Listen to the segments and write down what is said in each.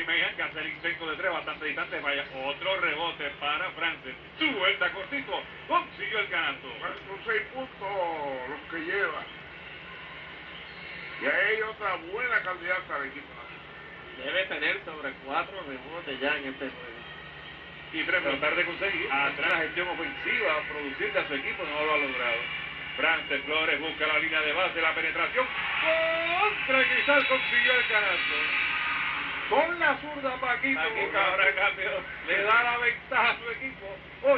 Mejan que hace el intento de tres bastante distante, vaya otro rebote para Francis, su vuelta cortito, consiguió el canasto. Bueno, son 6 puntos los que lleva. Y hay otra buena candidata al equipo nacional. Debe tener sobre 4 rebotes ya en este juego. Y tratar de conseguir atrás la gestión ofensiva, producir a su equipo, no lo ha logrado. Francis Flores busca la línea de base, la penetración, contra el cristal, consiguió el canasto. Con la zurda Paquito ahora cambio, le da la ventaja a su equipo,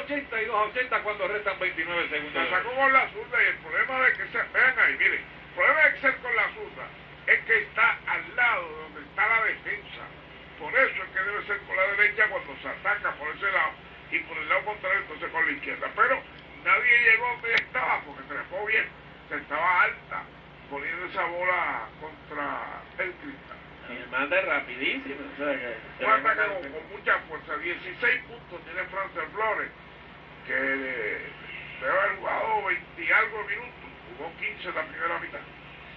82-80 cuando restan 29 segundos. La sacó con la zurda y el problema de que se vean ahí, miren, el problema de que ser con la zurda es que está al lado de donde está la defensa. Por eso es que debe ser con la derecha cuando se ataca por ese lado y por el lado contrario entonces con la izquierda. Pero nadie llegó donde estaba porque trepó bien, se estaba alta poniendo esa bola contra el cristal. Y el manda rapidísimo, o sea que... Un ataque con mucha fuerza, 16 puntos tiene Francis Flores, que debe haber jugado 20 y algo minutos, jugó 15 en la primera mitad.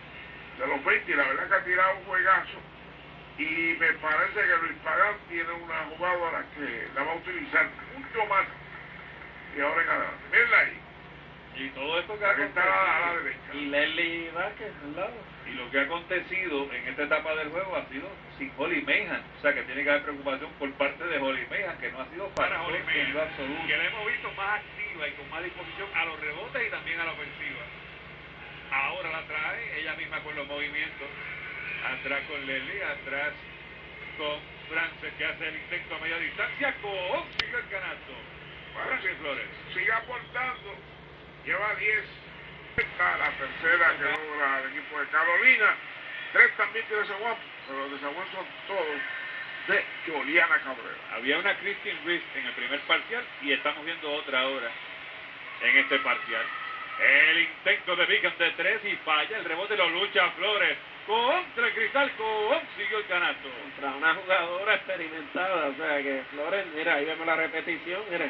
De los 20, la verdad que ha tirado un juegazo, y me parece que Luis Pagán tiene una jugadora que la va a utilizar mucho más y ahora en adelante. Mirenla ahí. Y todo esto que ha Está a la derecha. Y Leslie Vázquez al lado. Y lo que ha acontecido en esta etapa del juego ha sido sin Holly Mejan, o sea que tiene que haber preocupación por parte de Holly Mejan, que no ha sido para Holly Mejan, que la hemos visto más activa y con más disposición a los rebotes y también a la ofensiva. Ahora la trae ella misma con los movimientos, atrás con Leslie, atrás con Francis que hace el intento a media distancia, consigue el canasto. Francis Flores sigue aportando, lleva 10. Esta la tercera que logra el equipo de Carolina. 3 también tiene San Juan, pero los de San Juan son todos de Juliana Cabrera. Había una Christine Reese en el primer parcial y estamos viendo otra ahora en este parcial. El intento de Beacon de 3 y falla, el rebote lo lucha Flores contra el cristal, consiguió el canasto. Contra una jugadora experimentada, o sea que Flores, mira, ahí vemos la repetición, miren,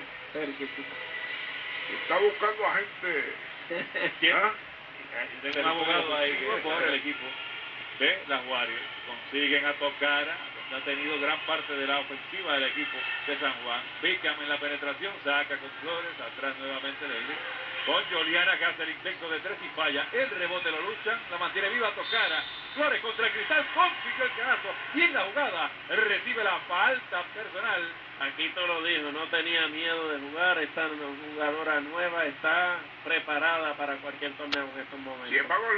está buscando a gente. ¿Quién? Tengo un abogado ahí por el equipo de las Warriors. Consiguen a Tocara, donde ha tenido gran parte de la ofensiva del equipo de San Juan. Bickham en la penetración, saca con Flores, atrás nuevamente Leslie. Con Juliana que hace el intento de 3 y falla. El rebote lo lucha, la mantiene viva Tocara. Flores contra el cristal, consiguió el canasto. Y en la jugada recibe la falta personal. Paquito lo dijo, no tenía miedo de jugar, esta jugadora nueva está preparada para cualquier torneo en estos momentos. Sin embargo,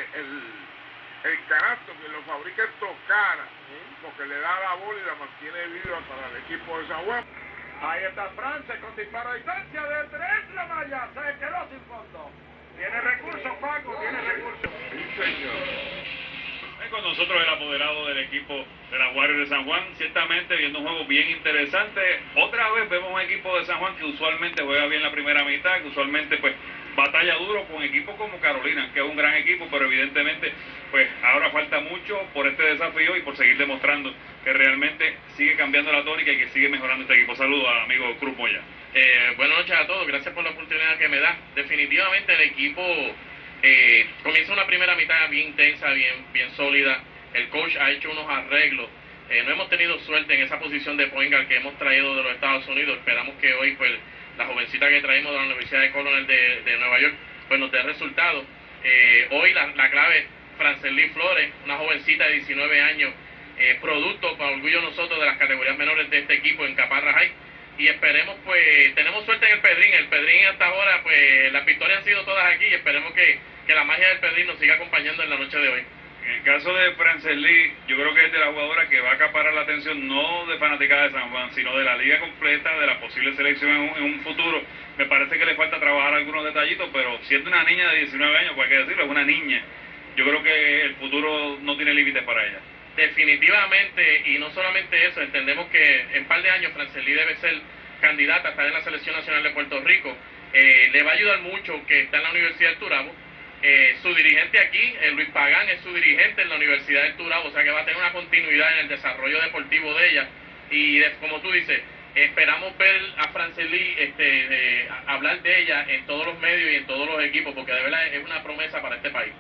el canasto que lo fabrica es Tocara, porque le da la bola y la mantiene viva para el equipo de San Juan. Ahí está Francis con disparo a distancia de 3, la malla, se quedó sin fondo. Tiene recursos, Paco, tiene recursos. Sí, señor. Con nosotros el apoderado del equipo de la Warriors de San Juan, ciertamente viendo un juego bien interesante. Otra vez vemos un equipo de San Juan que usualmente juega bien la primera mitad, que usualmente pues batalla duro con equipos como Carolina, que es un gran equipo, pero evidentemente pues ahora falta mucho por este desafío y por seguir demostrando que realmente sigue cambiando la tónica y que sigue mejorando este equipo. Saludos al amigo Cruz Moya. Buenas noches a todos, gracias por la oportunidad que me da. Definitivamente el equipo comienza una primera mitad bien intensa, bien sólida. El coach ha hecho unos arreglos. No hemos tenido suerte en esa posición de point guard que hemos traído de los Estados Unidos. Esperamos que hoy pues la jovencita que traímos de la Universidad de Cornell de Nueva York pues nos dé resultados. Hoy la clave, Francis Lee Flores, una jovencita de 19 años, producto con orgullo nosotros de las categorías menores de este equipo en Caparra High. Y esperemos, pues, tenemos suerte en el Pedrín hasta ahora, pues, las victorias han sido todas aquí y esperemos que la magia del Pedrín nos siga acompañando en la noche de hoy. En el caso de Francis Lee, yo creo que es de la jugadora que va a acaparar la atención no de fanaticada de San Juan, sino de la liga completa, de la posible selección en un futuro. Me parece que le falta trabajar algunos detallitos, pero siendo una niña de 19 años, pues hay que decirlo, es una niña. Yo creo que el futuro no tiene límites para ella. Definitivamente, y no solamente eso, entendemos que en un par de años Francis Lee debe ser candidata a estar en la Selección Nacional de Puerto Rico. Le va a ayudar mucho que está en la Universidad del Turabo. Su dirigente aquí, Luis Pagán, es su dirigente en la Universidad del Turabo, o sea que va a tener una continuidad en el desarrollo deportivo de ella. Y como tú dices, esperamos ver a Francis Lee hablar de ella en todos los medios y en todos los equipos, porque de verdad es una promesa para este país.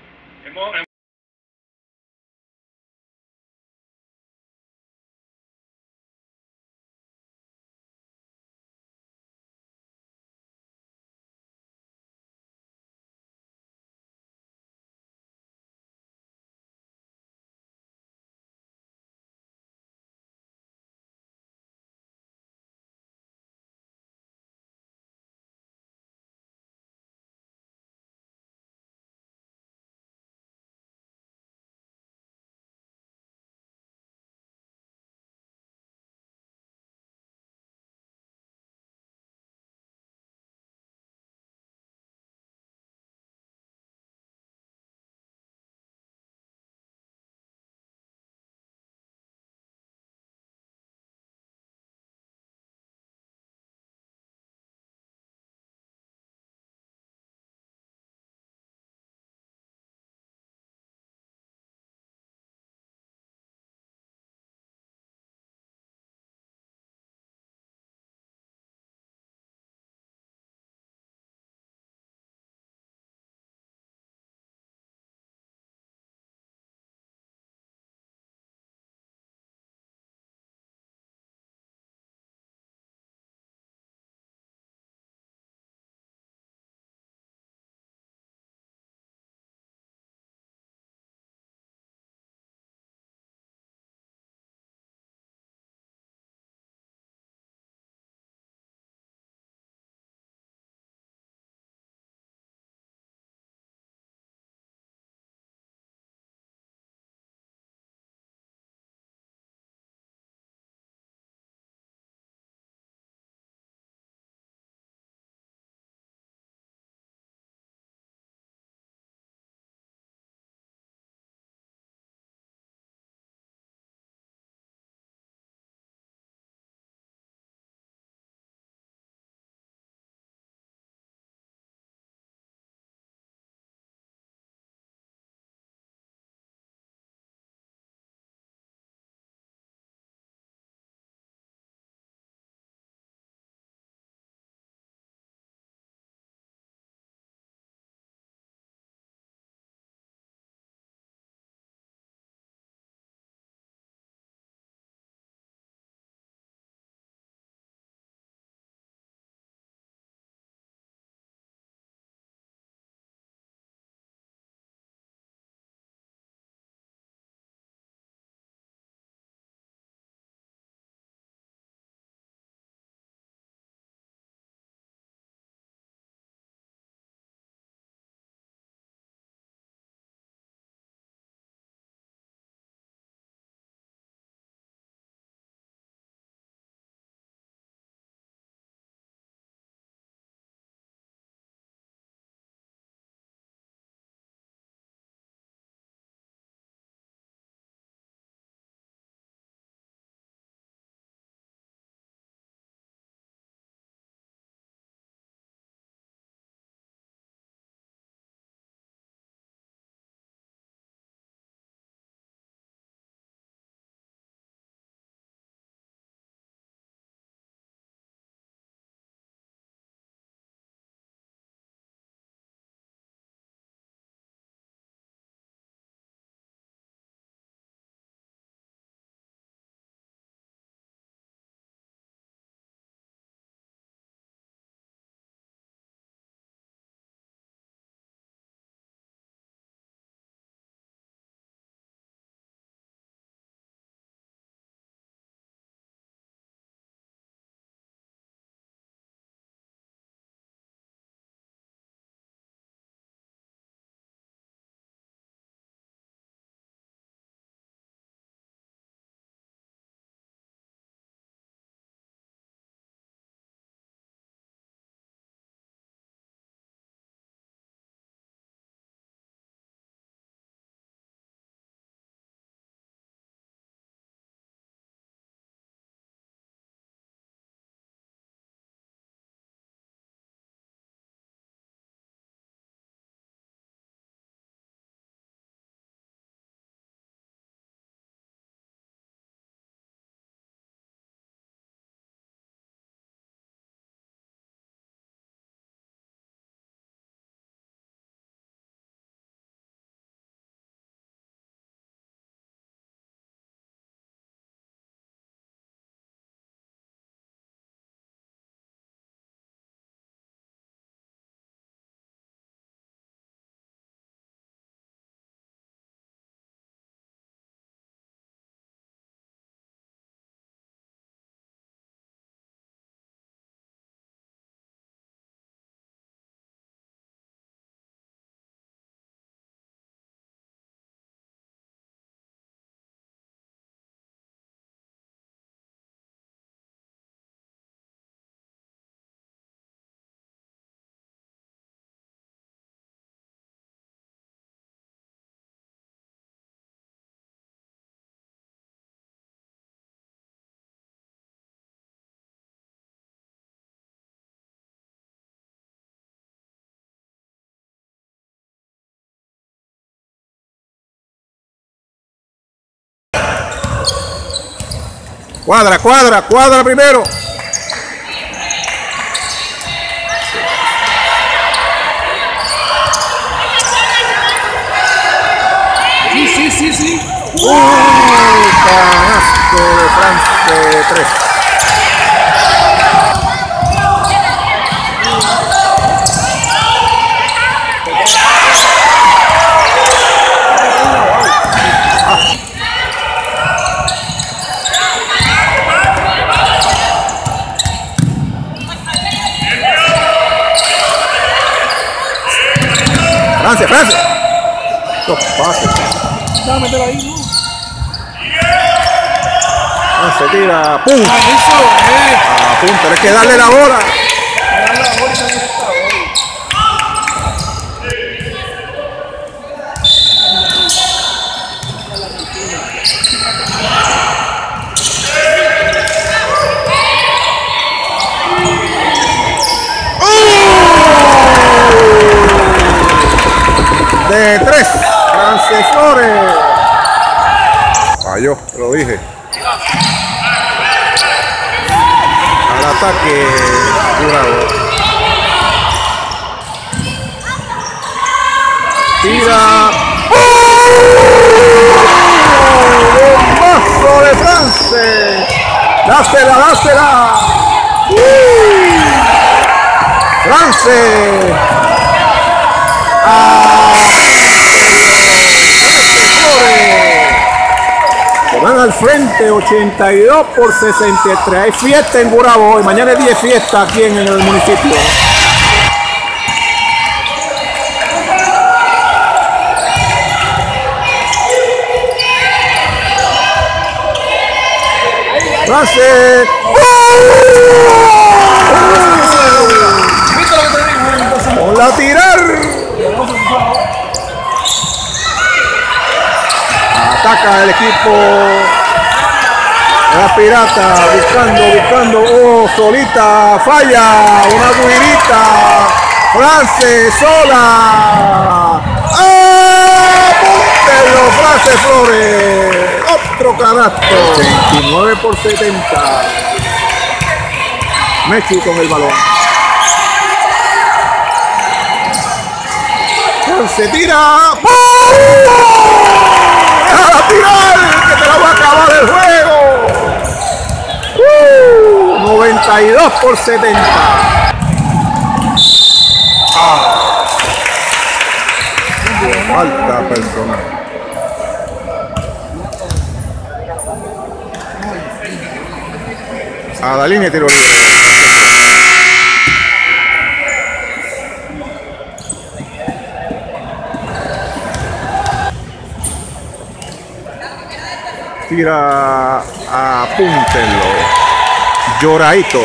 Cuadra primero. Sí. Canasto de France 3. Francia. Dos pases. Dámetelo ahí, ¿no? Se tira. ¡Pum! Punto. Hay que darle la bola. De 3, France Flores. Falló, lo dije. Al ataque, Bravo. Tira. Bombazo de France. Dásela. France. Se van al frente 82-63. Hay fiesta en Gurabo hoy. Mañana es 10 fiesta aquí en el municipio. ¡Frase! ¡Con la tirar! Ataca el equipo de la Pirata, buscando, solita, falla, una guirita, France sola, ¡apúntelo, France Flores! Otro canasto, 29-70, Messi con el balón. France tira, ¡a tirar! ¡Que te la va a acabar el juego! 92-70. Falta personal. A la línea de tiro libre. Tira, apúntenlo. Lloradito.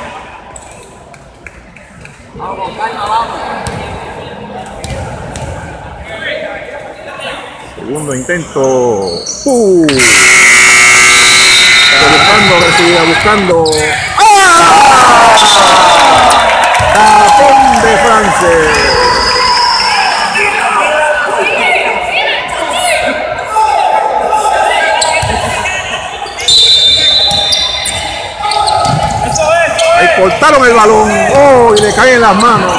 Segundo intento. Buscando. Tapón de France. Ahí cortaron el balón. Y le caen las manos.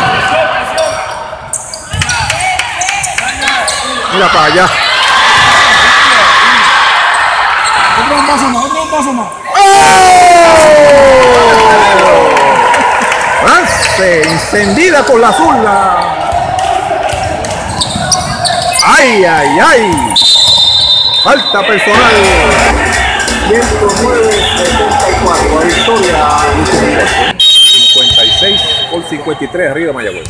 Mira para allá. Otro paso más. France encendida por la zurda. ¡Ay! Falta personal. 109-74. Victoria. 56-53 arriba Mayagüez.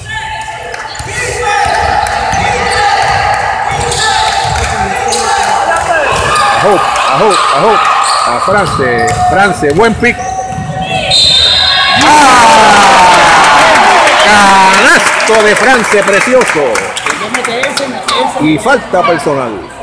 Ajo. A France, buen pick. Canasto de France, precioso. Y falta personal.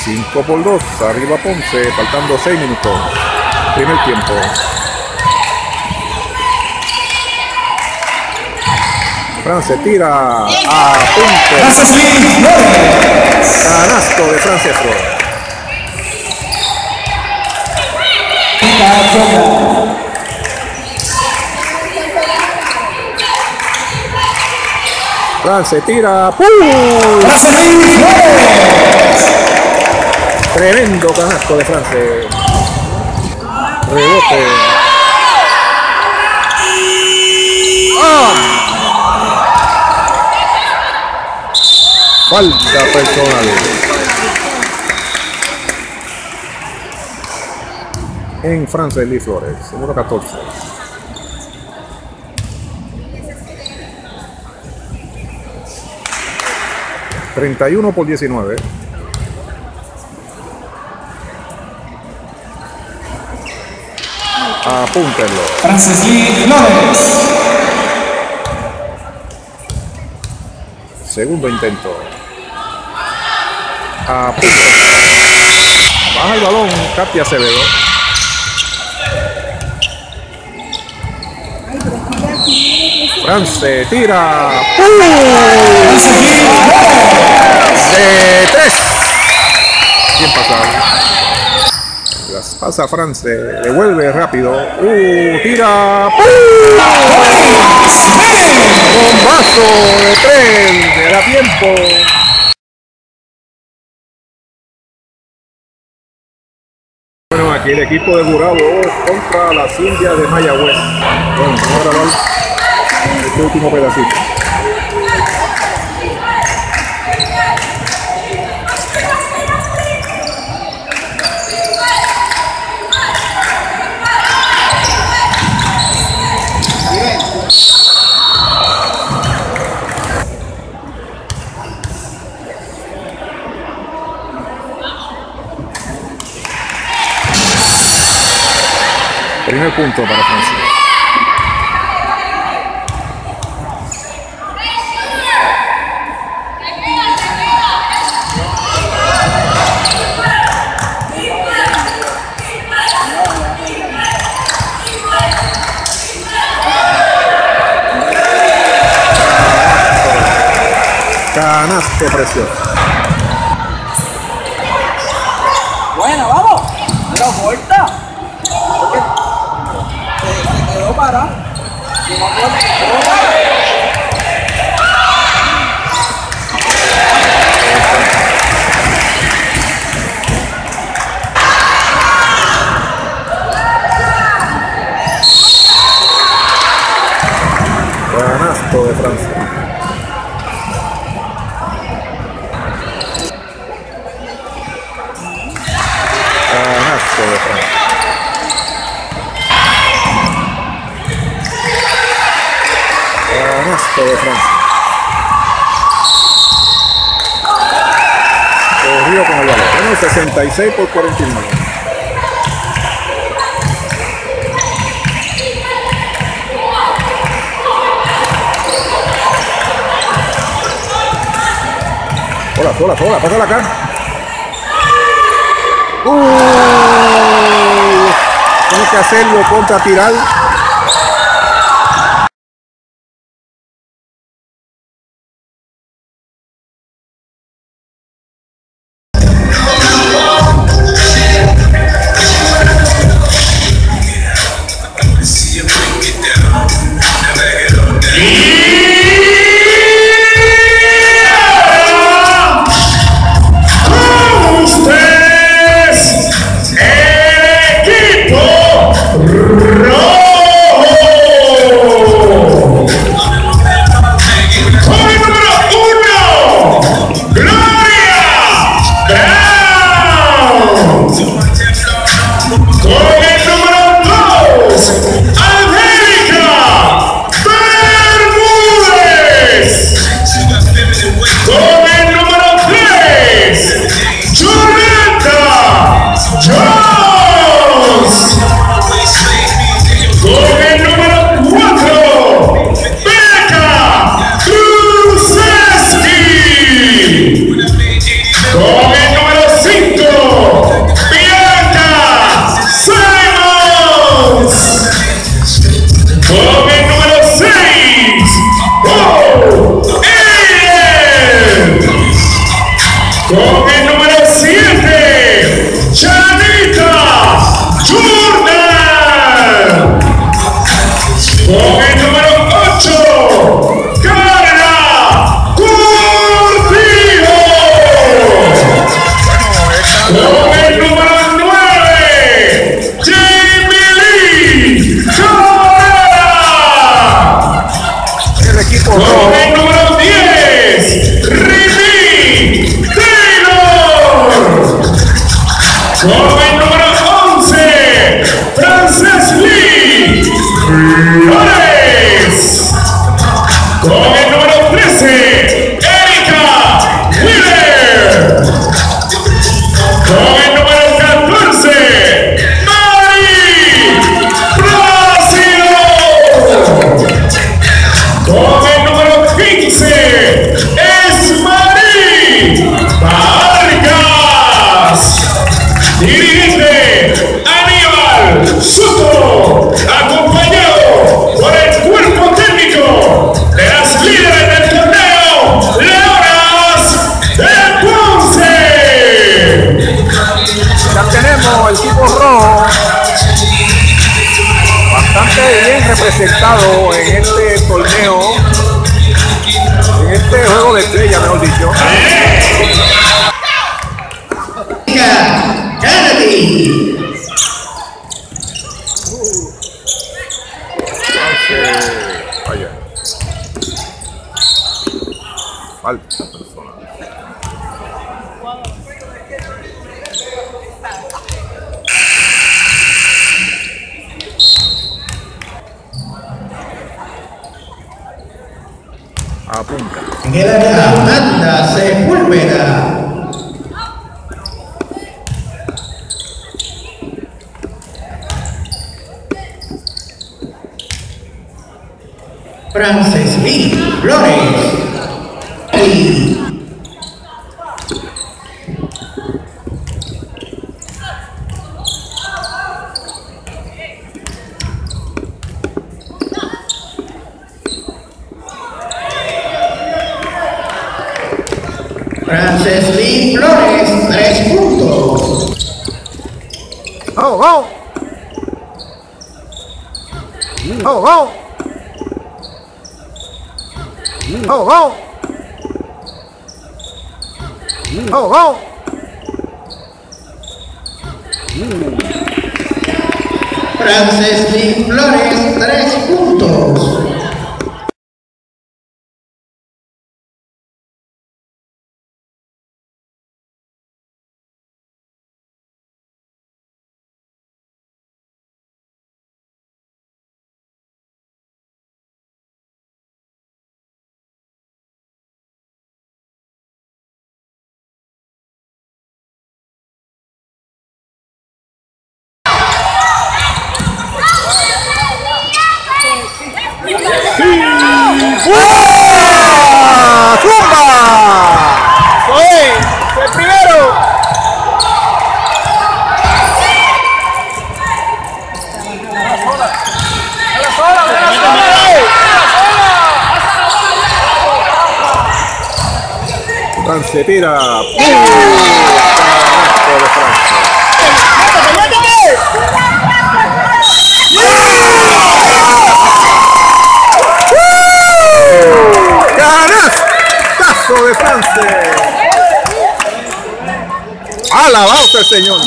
5-2, arriba Ponce, faltando 6 minutos. Primer tiempo. France tira a punto. Canasto de Frances Flores. France tira. Tremendo canasto de France. Rebote. Falta personal. En Frances Lee Flores, número 14. (31-19). Apúntenlo. Frances Lee Flores. Segundo intento. Apúntenlo. Baja el balón, Katia Acevedo. France tira. De 3. Bien pasado. Las pasa France, devuelve rápido. Tira. Bombazo de 3. Le da tiempo. Bueno, aquí el equipo de Gurabo contra las Indias de Mayagüez. Bueno, vamos a grabar este último pedacito. Primer punto para Francia. Canasto precioso. Bueno, vamos. Pero corta. Se quedó para. Canasto de Francia. Canasto de Francia. Canasto de Francia. Corrió con el balón. Bueno, 66-49. Sola, pásala acá. Tienes que hacerlo contra tirar. ¡No! 7, Chanita Jordan. Con el número 8, Carla Curtido. Con el número 9, Jamie Lee Cabrera. El equipo Con rojo. el número 10, Rimi Taylor. Con el número 11, Frances Lee Flores. Con el número 13, Erika Wheeler. Con el número 14, Mari Brasil. Con el número 15, Esmarí Vargas. Dirigente Aníbal Soto, acompañado por el cuerpo técnico de las líderes del torneo, Leonas de Ponce. Ya tenemos el equipo rojo bastante bien representado en este torneo, en este juego de estrella, mejor dicho. Vaya. Falta personal. Apunta. En el área, Amanda Sepúlveda. Frances Lee Flores. Frances Lee Flores, 3 puntos. ¡Oh, oh! ¡Oh, oh! ¡Oh, oh! ¡Oh, oh! Frances Lee Flores, 3 puntos. ¡Zumba! ¡Soy el primero! France tira. ¡Canastazo de France! ¡Alabado sea el Señor!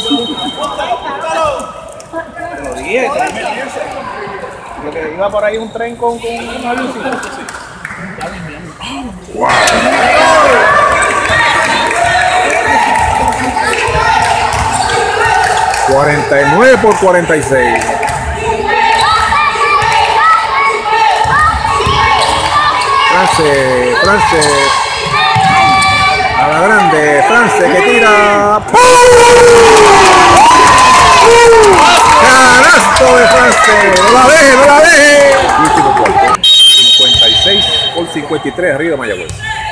Lo que iba por ahí un tren con una lucita. ¡Wow! 49 por 46. France a la grande, France que tira. Canasto de France, no la deje. Último cuarto, 56 por 53 arriba Mayagüez.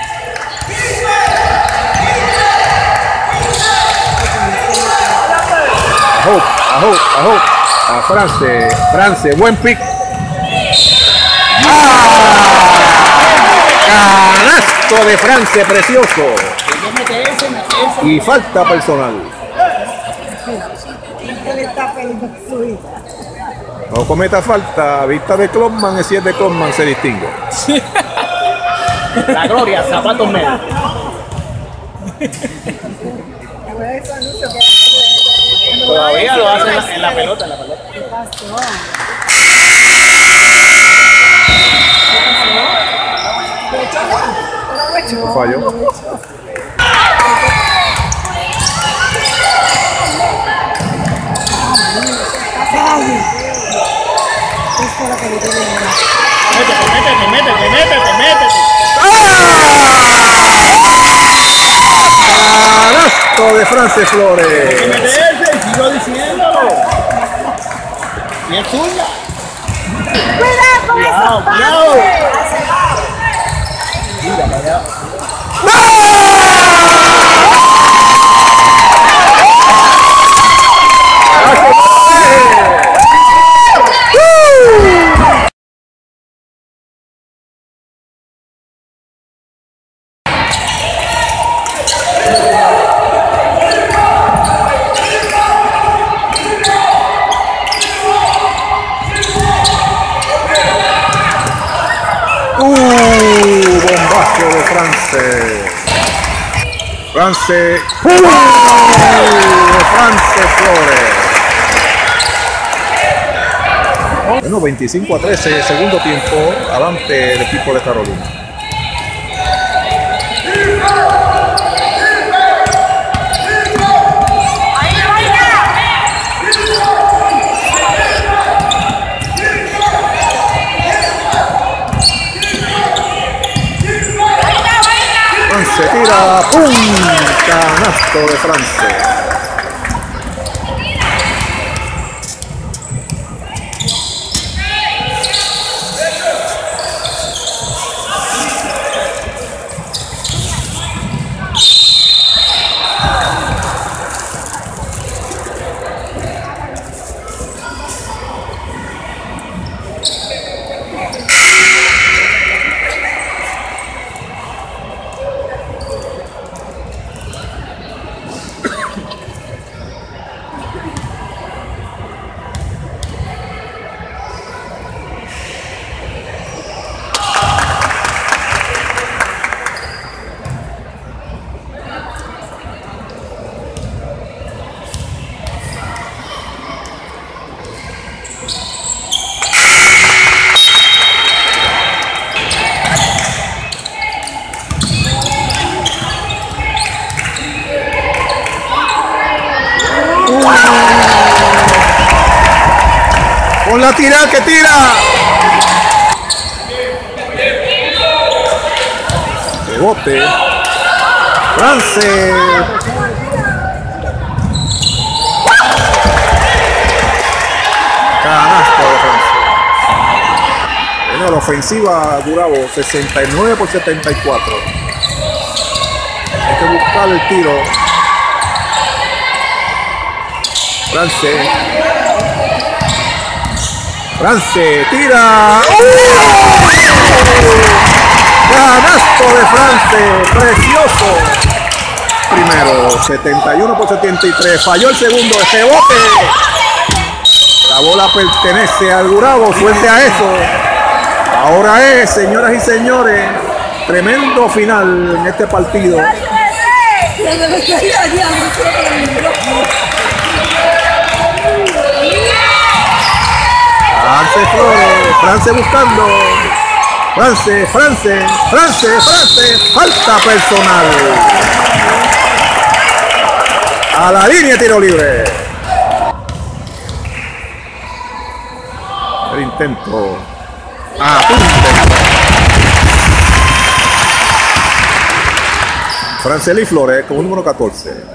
A France, buen pick. Canasto de France, precioso. Y falta personal. No cometa falta, vista de Closman, si es de Closman se distingue. La gloria, zapatos medios. Todavía lo hacen en la pelota, Fallo. Métete. Canasto de France Flores. Sigo diciéndolo. Y es tuya. Cuidado. Mira, para allá. Bombazo de France. France Flores. Bueno, 25-13, segundo tiempo, adelante el equipo de Carolina. Se tira, ¡pum! Canasto de France. Con la tirada que tira. Rebote. France. Canasto de France. Bueno, la ofensiva Gurabo 69-74. Hay que buscar el tiro. France tira. Canasto de France, precioso. Primero, 71-73. Falló el segundo, ese bote. La bola pertenece al Gurabo, suerte a eso. Ahora es, señoras y señores, tremendo final en este partido. France Flores, France buscando. France, falta personal. A la línea, tiro libre. El intento. Franceli Flores con un número 14.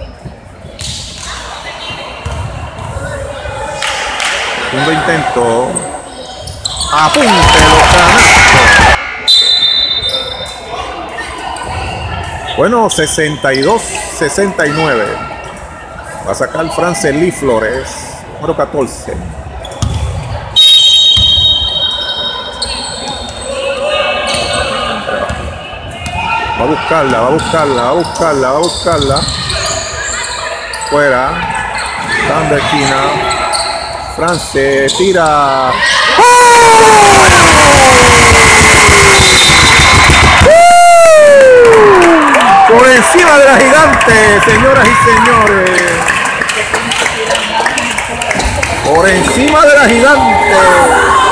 Segundo intento. Apúntelo, canasto. Bueno, 62-69. Va a sacar Franceli Flores, número 14. Va a buscarla. buscarla, va a buscarla. Fuera. Dando esquina. France tira. Por encima de la Gigante, señoras y señores. Por encima de la Gigante.